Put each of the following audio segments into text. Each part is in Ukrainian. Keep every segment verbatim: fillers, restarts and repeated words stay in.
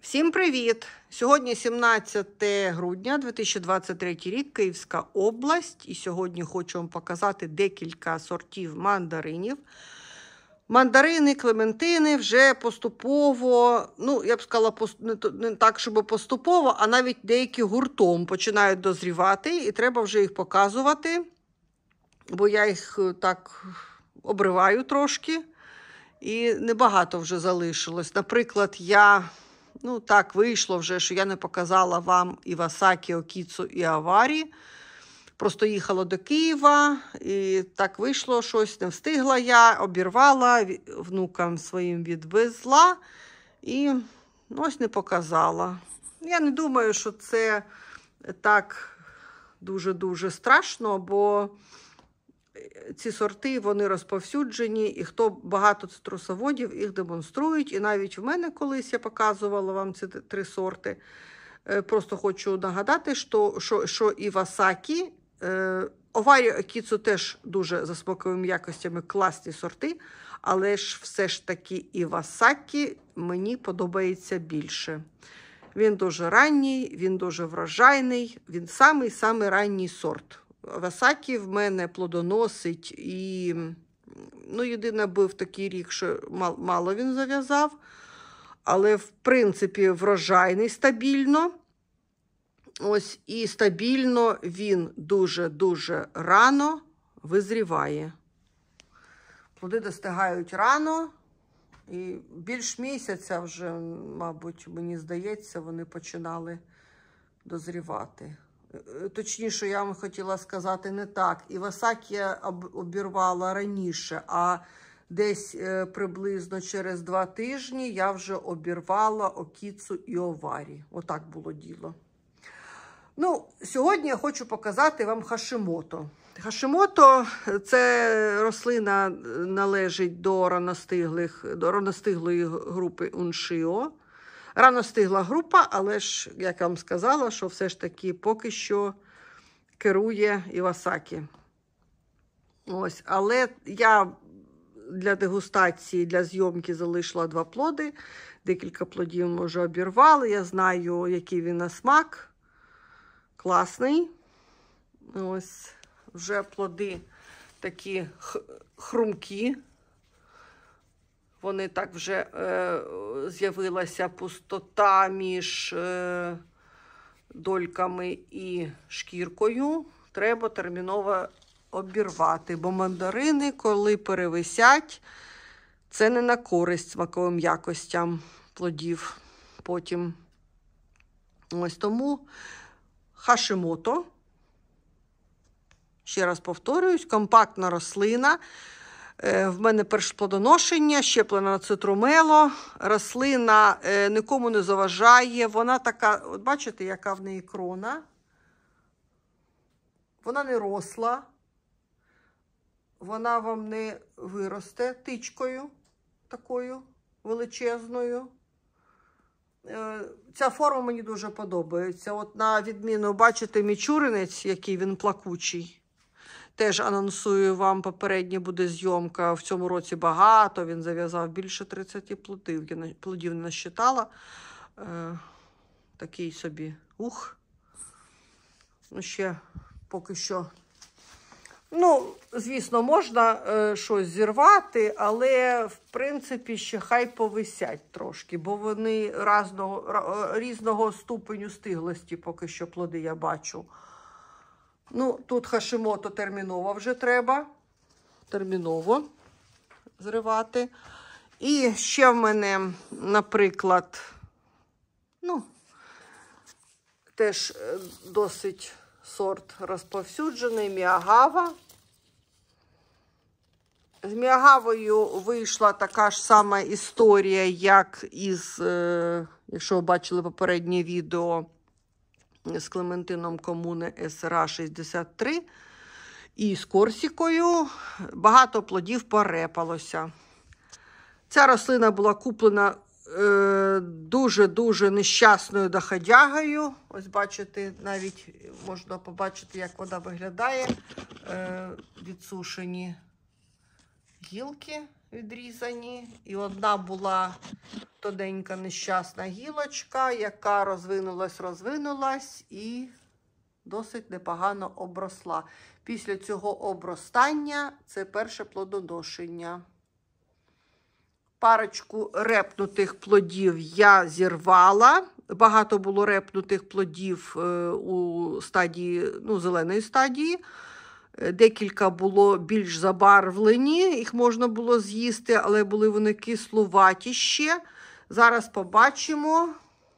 Всім привіт! Сьогодні сімнадцяте грудня дві тисячі двадцять третій рік, Київська область. І сьогодні хочу вам показати декілька сортів мандаринів. Мандарини, клементини вже поступово, ну, я б сказала, не так, щоб поступово, а навіть деякі гуртом починають дозрівати. І треба вже їх показувати, бо я їх так обриваю трошки. І небагато вже залишилось. Наприклад, я... Ну, так вийшло вже, що я не показала вам Івасакі, Окіцу і Аварі. Просто їхала до Києва, і так вийшло, щось не встигла я, обірвала, внукам своїм відвезла і ось не показала. Я не думаю, що це так дуже-дуже страшно, бо ці сорти, вони розповсюджені, і хто багато цитрусоводів їх демонструють. І навіть в мене колись я показувала вам ці три сорти. Просто хочу нагадати, що, що, що Івасакі, Аварі, Окіцу теж дуже за смаковими якостями класні сорти, але ж все ж таки Івасакі мені подобається більше. Він дуже ранній, він дуже врожайний, він самий-самий ранній сорт. Івасакі в мене плодоносить і, ну, єдине, був такий рік, що мало він зав'язав, але, в принципі, врожайний стабільно. Ось, і стабільно він дуже-дуже рано визріває. Плоди достигають рано, і більш місяця вже, мабуть, мені здається, вони починали дозрівати. Точніше, я вам хотіла сказати не так. Івасакі я обірвала раніше, а десь приблизно через два тижні я вже обірвала Окіцу і Аварі. Отак було діло. Ну, сьогодні я хочу показати вам Хашимото. Хашимото – це рослина належить до раностиглих, до раностиглої групи Уншіо. Раностигла група, але ж, як я вам сказала, що все ж таки поки що керує Івасакі. Ось, але я для дегустації, для зйомки залишила два плоди. Декілька плодів ми вже обірвали. Я знаю, який він на смак. Класний. Ось, вже плоди такі хрумкі. Вони так вже е, з'явилася пустота між е, дольками і шкіркою. Треба терміново обірвати, бо мандарини, коли перевисять, це не на користь смаковим якостям плодів потім. Ось тому Хашимото, ще раз повторююсь, компактна рослина. В мене перше плодоношення, щеплена на цитрумело. Рослина нікому не заважає. Вона така, от бачите, яка в неї крона. Вона не росла. Вона вам не виросте тичкою такою величезною. Ця форма мені дуже подобається. От на відміну, бачите, мічуринець, який він плакучий. Теж анонсую вам, попередня буде зйомка. В цьому році багато, він зав'язав більше тридцяти плодів. Я плодів не насчитала. Е, такий собі ух. Ну, ще поки що. Ну, звісно, можна е, щось зірвати, але, в принципі, ще хай повисять трошки, бо вони разного, різного ступеню стиглості поки що плоди я бачу. Ну, тут Хашимото терміново вже треба. Терміново зривати. І ще в мене, наприклад, ну, теж досить сорт розповсюджений, Міагава. З Міагавою вийшла така ж сама історія, як із, якщо ви бачили попереднє відео, з Клементином Комуне ес ар а шістдесят три і з Корсікою. Багато плодів порепалося. Ця рослина була куплена дуже-дуже е, нещасною доходягою. Ось бачите, навіть можна побачити, як вона виглядає. Е, відсушені гілки відрізані. І одна була тоненька нещасна гілочка, яка розвинулась, розвинулась і досить непогано обросла. Після цього обростання це перше плодоношення. Парочку репнутих плодів я зірвала. Багато було репнутих плодів у стадії, ну, зеленої стадії. Декілька було більш забарвлені, їх можна було з'їсти, але були вони кислуваті ще. Зараз побачимо,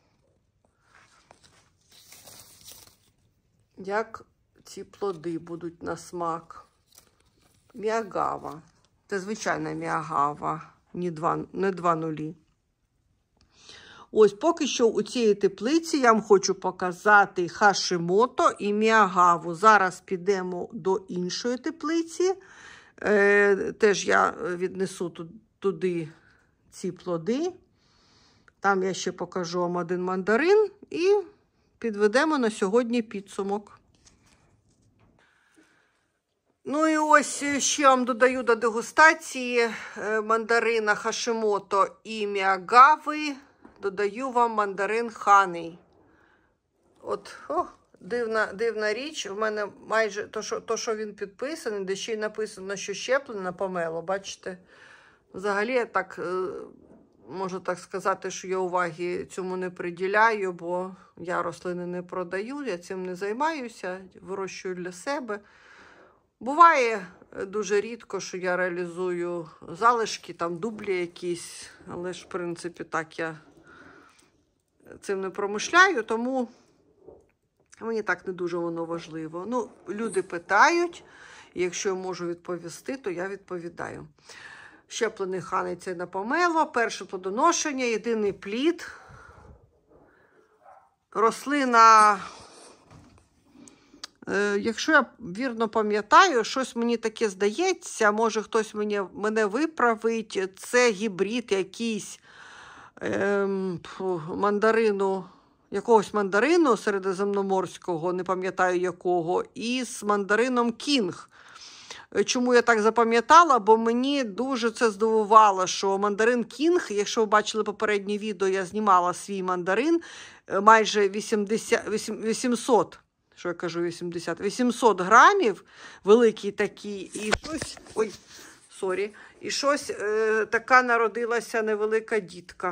як ці плоди будуть на смак. Міагава. Це звичайна міагава, не два, не два нулі. Ось, поки що у цій теплиці я вам хочу показати хашимото і міагаву. Зараз підемо до іншої теплиці. Е, теж я віднесу туди ці плоди. Там я ще покажу вам один мандарин і підведемо на сьогодні підсумок. Ну і ось ще вам додаю до дегустації мандарина хашимото і міагави. Додаю вам мандарин Honey. От, о, дивна, дивна річ. У мене майже то, що, то, що він підписаний, де ще й написано, що щеплено помело, бачите? Взагалі, я так, можу так сказати, що я уваги цьому не приділяю, бо я рослини не продаю, я цим не займаюся, вирощую для себе. Буває дуже рідко, що я реалізую залишки, там дублі якісь, але ж, в принципі, так я цим не промишляю, тому мені так не дуже воно важливо. Ну, люди питають, і якщо я можу відповісти, то я відповідаю. Щеплений Honey це на помело, перше плодоношення, єдиний плід. Рослина, е, якщо я вірно пам'ятаю, щось мені таке здається, може хтось мені, мене виправить, це гібрид якийсь Ем, мандарину, якогось мандарину середземноморського, не пам'ятаю якого, із мандарином Кінг. Чому я так запам'ятала? Бо мені дуже це здивувало, що мандарин Кінг, якщо ви бачили попереднє відео, я знімала свій мандарин, майже вісімдесят, вісімсот, що я кажу, вісімдесят, вісімсот грамів, великий такий, і щось, ой, сорі, і щось е, така народилася невелика дітка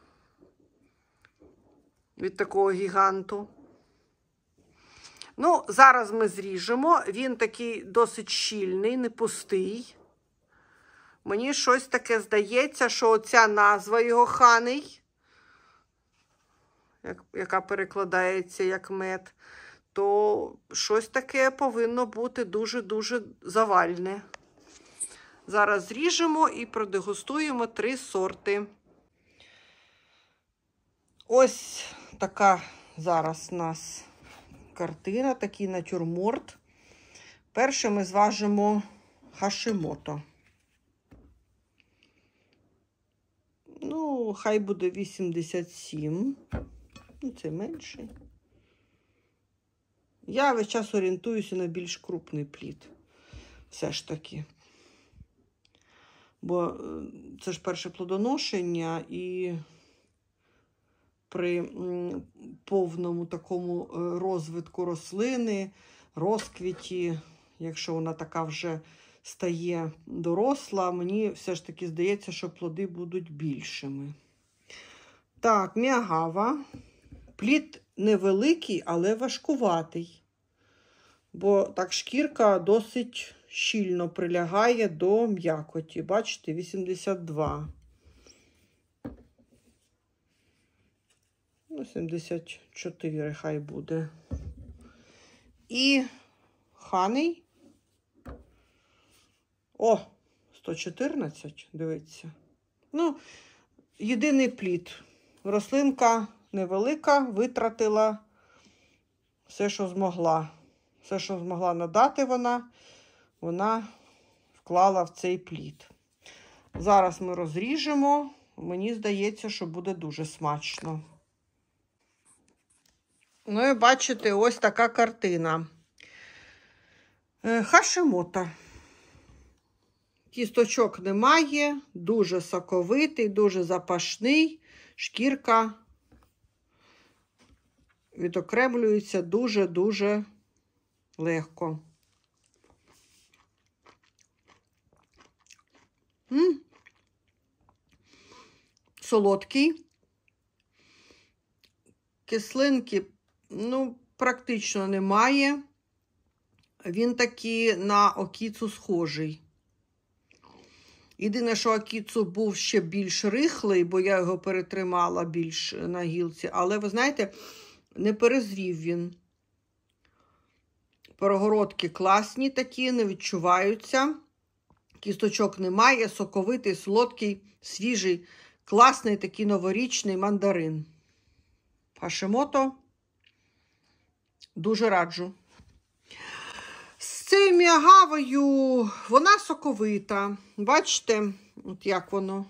від такого гіганту. Ну, зараз ми зріжемо. Він такий досить щільний, не пустий. Мені щось таке здається, що оця назва його Honey, яка перекладається як мед, то щось таке повинно бути дуже-дуже завальне. Зараз зріжемо і продегустуємо три сорти. Ось така зараз у нас картина, такий натюрморт. Перше ми зважимо хашимото. Ну, хай буде вісімдесят сім. Ну, це менший. Я весь час орієнтуюся на більш крупний плід. Все ж таки. Бо це ж перше плодоношення, і при повному такому розвитку рослини, розквіті, якщо вона така вже стає доросла, мені все ж таки здається, що плоди будуть більшими. Так, міагава. Плід невеликий, але важкуватий. Бо так шкірка досить щільно прилягає до м'якоті. Бачите, вісімдесят два. Ну, сімдесят чотири хай буде. І Honey. О, сто чотирнадцять, дивіться. Ну, єдиний плід. Рослинка невелика, витратила все, що змогла. Все, що змогла надати вона, вона вклала в цей плід. Зараз ми розріжемо. Мені здається, що буде дуже смачно. Ну і бачите, ось така картина. Хашимото. Кісточок немає, дуже соковитий, дуже запашний. Шкірка відокремлюється дуже-дуже легко. М-м. Солодкий. Кислинки, ну, практично немає. Він такий на окіцу схожий. Єдине, що акіцу був ще більш рихлий, бо я його перетримала більш на гілці. Але, ви знаєте, не перезрів він. Перегородки класні такі, не відчуваються. Кісточок немає, соковитий, солодкий, свіжий, класний такий новорічний мандарин. Хашимото дуже раджу. З цією міагавою вона соковита. Бачите, от як воно.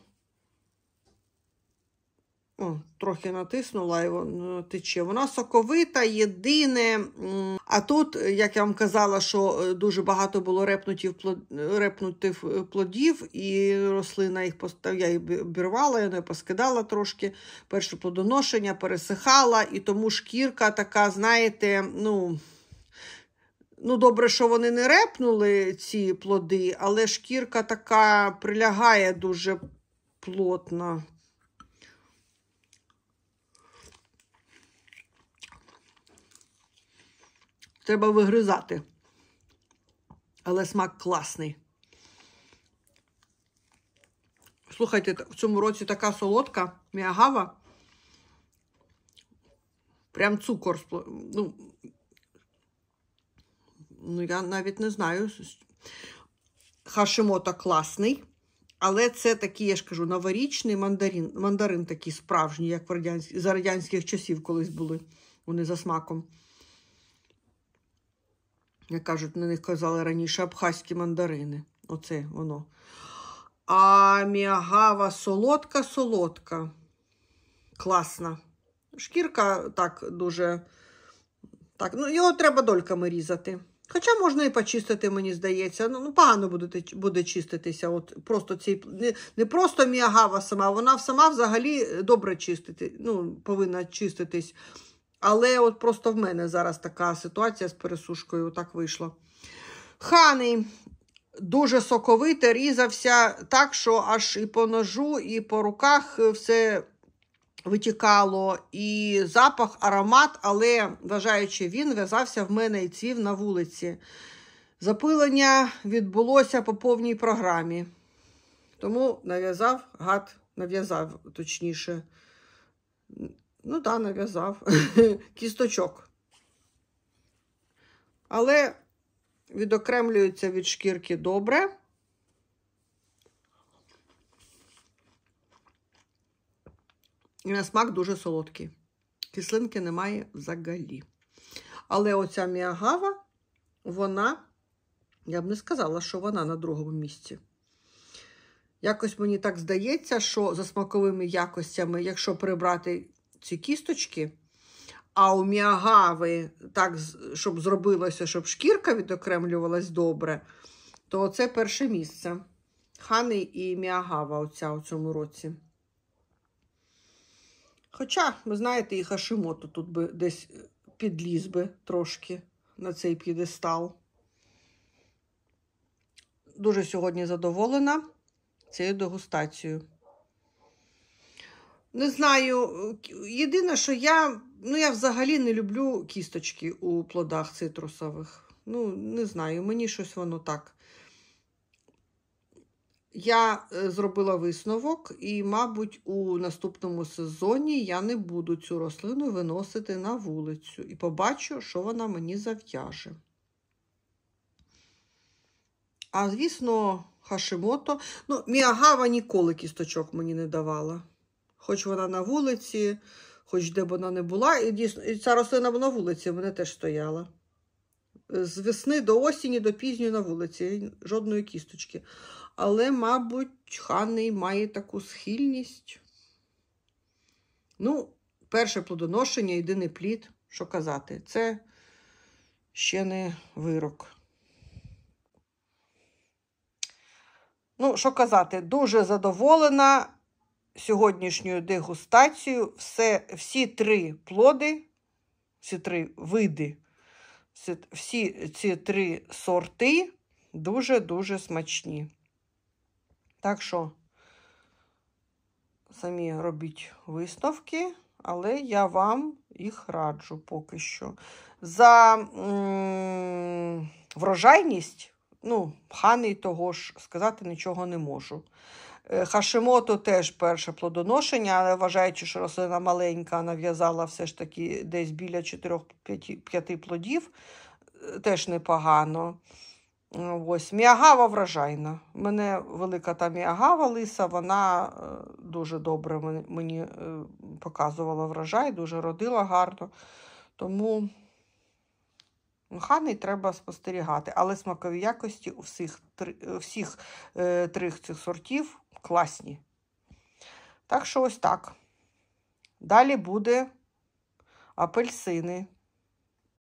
О, трохи натиснула і воно тече. Вона соковита, єдине. А тут, як я вам казала, що дуже багато було репнутів, репнутих плодів, і рослина їх постав, я її обірвала, я не поскидала трошки. Перше плодоношення, пересихала, і тому шкірка така, знаєте, ну... Ну, добре, що вони не репнули, ці плоди, але шкірка така прилягає дуже плотно. Треба вигризати. Але смак класний. Слухайте, в цьому році така солодка міагава. Прям цукор. Ну, ну я навіть не знаю. Хашимото класний. Але це такий, я ж кажу, новорічний мандарин. Мандарин такий справжній, як в радянськ... за радянських часів колись були. Вони за смаком. Як кажуть, на них казали раніше абхазькі мандарини. Оце воно. А міагава солодка-солодка. Класна. Шкірка так дуже... Так, ну його треба дольками різати. Хоча можна і почистити, мені здається. Ну, погано буде, буде чиститися. От просто цей, не, не просто міагава сама, вона сама взагалі добре чистити, ну, повинна чиститись. Але от просто в мене зараз така ситуація з пересушкою, так вийшло. Хани дуже соковите, різався так, що аж і по ножу, і по руках все витікало. І запах, аромат, але, вважаючи, він в'язався в мене і цвів на вулиці. Запилення відбулося по повній програмі. Тому нав'язав, гад нав'язав, точніше. Ну так, нав'язав. Кісточок. Але відокремлюється від шкірки добре. І на смак дуже солодкий. Кислинки немає взагалі. Але оця міагава, вона, я б не сказала, що вона на другому місці. Якось мені так здається, що за смаковими якостями, якщо прибрати ці кісточки, а у міагави так, щоб зробилося, щоб шкірка відокремлювалась добре, то це перше місце. Хани і міагава оця у цьому році. Хоча, ви знаєте, і хашимото тут би десь підліз би трошки на цей п'єдестал. Дуже сьогодні задоволена цією дегустацією. Не знаю, єдине, що я, ну я взагалі не люблю кісточки у плодах цитрусових. Ну, не знаю, мені щось воно так. Я зробила висновок і, мабуть, у наступному сезоні я не буду цю рослину виносити на вулицю. І побачу, що вона мені зав'яже. А, звісно, хашимото. Ну, міагава ніколи кісточок мені не давала. Хоч вона на вулиці, хоч де б вона не була. І, дійсно, і ця рослина на вулиці в мене теж стояла. З весни до осені, до пізньої на вулиці. Жодної кісточки. Але, мабуть, Хани має таку схильність. Ну, перше плодоношення, єдиний плід, що казати. Це ще не вирок. Ну, що казати, дуже задоволена сьогоднішньою дегустацією. Все, всі три плоди, всі три види, всі, всі ці три сорти дуже-дуже смачні. Так що, самі робіть висновки, але я вам їх раджу поки що. За м врожайність, ну, Ханий того ж сказати нічого не можу. Хашимото теж перше плодоношення, але вважаючи, що рослина маленька, нав'язала все ж таки десь біля чотирьох-п'яти плодів, теж непогано. Ось, міагава врожайна. У мене велика та міагава лиса, вона дуже добре мені показувала врожай, дуже родила гарно. Тому Ханий треба спостерігати. Але смакові якості у всіх, всіх е, трьох цих сортів класні. Так що ось так. Далі буде апельсини.